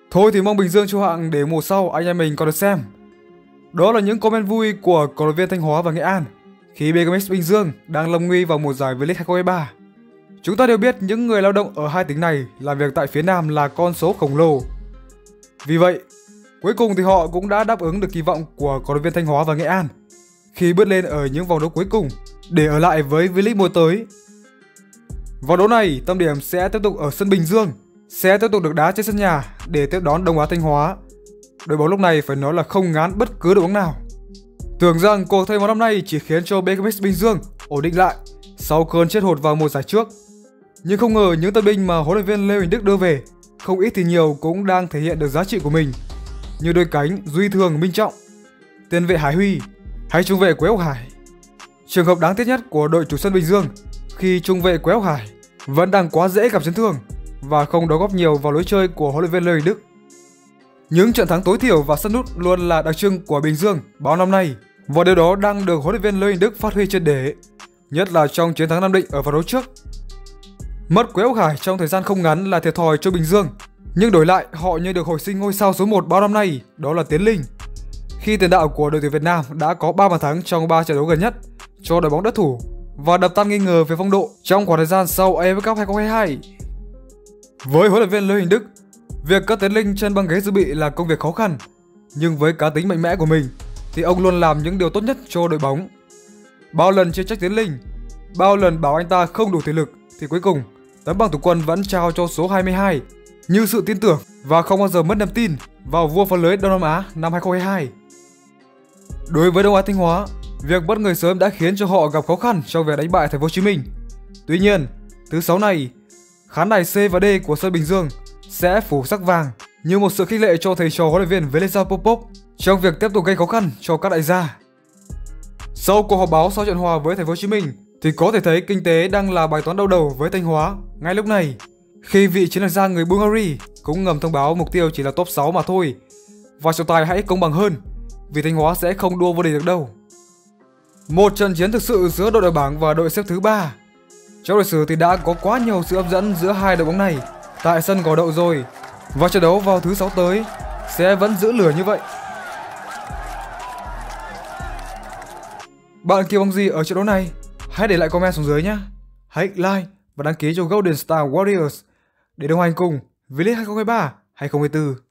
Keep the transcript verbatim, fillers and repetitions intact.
Thôi thì mong Bình Dương trụ hạng để mùa sau anh em mình còn được xem. Đó là những comment vui của cổ động viên Thanh Hóa và Nghệ An khi bê ca em ét Bình Dương đang lâm nguy vào mùa giải V-League hai không hai ba. Chúng ta đều biết những người lao động ở hai tỉnh này làm việc tại phía Nam là con số khổng lồ. Vì vậy, cuối cùng thì họ cũng đã đáp ứng được kỳ vọng của cổ động viên Thanh Hóa và Nghệ An khi bước lên ở những vòng đấu cuối cùng để ở lại với V-League mùa tới. Vòng đấu này, tâm điểm sẽ tiếp tục ở sân Bình Dương, sẽ tiếp tục được đá trên sân nhà để tiếp đón Đông Á Thanh Hóa. Đội bóng lúc này phải nói là không ngán bất cứ đội bóng nào. Tưởng rằng cuộc thay máu năm nay chỉ khiến cho bê ca em ét Bình Dương ổn định lại sau cơn chết hụt vào mùa giải trước. Nhưng không ngờ những tân binh mà huấn luyện viên Lê Huỳnh Đức đưa về, không ít thì nhiều cũng đang thể hiện được giá trị của mình. Như đôi cánh Duy Thường, Minh Trọng, tiền vệ Hải Huy hay trung vệ Quế Ngọc Hải. Trường hợp đáng tiếc nhất của đội chủ sân Bình Dương khi trung vệ Quế Ngọc Hải vẫn đang quá dễ gặp chấn thương và không đóng góp nhiều vào lối chơi của huấn luyện viên Lê Huỳnh Đức. Những trận thắng tối thiểu và sân nút luôn là đặc trưng của Bình Dương bao năm nay, và điều đó đang được huấn luyện viên Lê Huỳnh Đức phát huy triệt để, nhất là trong chiến thắng Nam Định ở vòng đấu trước. Mất Quế Ngọc Hải trong thời gian không ngắn là thiệt thòi cho Bình Dương, nhưng đổi lại họ như được hồi sinh ngôi sao số một bao năm nay, đó là Tiến Linh. Khi tiền đạo của đội tuyển Việt Nam đã có ba bàn thắng trong ba trận đấu gần nhất cho đội bóng đất thủ và đập tan nghi ngờ về phong độ trong khoảng thời gian sau a ép ép Cup hai không hai hai. Với huấn luyện viên Lê Huỳnh Đức, việc cất Tiến Linh trên băng ghế dự bị là công việc khó khăn, nhưng với cá tính mạnh mẽ của mình thì ông luôn làm những điều tốt nhất cho đội bóng. Bao lần chê trách Tiến Linh, bao lần bảo anh ta không đủ thể lực, thì cuối cùng tấm bằng thủ quân vẫn trao cho số hai mươi hai như sự tin tưởng và không bao giờ mất niềm tin vào vua phá lưới Đông Nam Á năm hai không hai hai. Đối với Đông Á Thanh Hóa, việc mất người sớm đã khiến cho họ gặp khó khăn trong việc đánh bại Thành phố Hồ Chí Minh. Tuy nhiên, thứ sáu này, khán đài C và D của sân Bình Dương sẽ phủ sắc vàng như một sự khích lệ cho thầy trò huấn luyện viên Velesa Popov trong việc tiếp tục gây khó khăn cho các đại gia. Sau cuộc họp báo sau trận hòa với Thành phố Hồ Chí Minh thì có thể thấy kinh tế đang là bài toán đau đầu với Thanh Hóa ngay lúc này, khi vị chiến lược gia người Bulgaria cũng ngầm thông báo mục tiêu chỉ là top sáu mà thôi, và trọng tài hãy công bằng hơn vì Thanh Hóa sẽ không đua vô địch được đâu. Một trận chiến thực sự giữa đội đầu bảng và đội xếp thứ ba. Trong lịch sử thì đã có quá nhiều sự hấp dẫn giữa hai đội bóng này tại sân Gò Đậu rồi, và trận đấu vào thứ sáu tới sẽ vẫn giữ lửa như vậy. Bạn kỳ vọng gì ở trận đấu này? Hãy để lại comment xuống dưới nhé. Hãy like và đăng ký cho Golden Star Warriors để đồng hành cùng V-League hai không hai ba hai không hai tư.